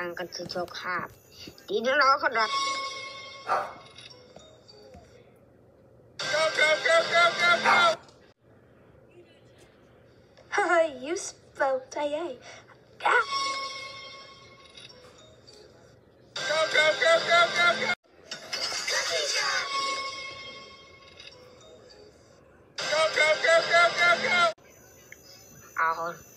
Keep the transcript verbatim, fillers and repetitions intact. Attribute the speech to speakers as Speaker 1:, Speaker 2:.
Speaker 1: kan sejok hap. Tidak lah kena.
Speaker 2: Go, go, go, go, go, go!
Speaker 3: Haha, you spelled A A. Ah.
Speaker 2: Go, go, go, go, go, go! Go, go, go, go, go, go!
Speaker 1: Ahon.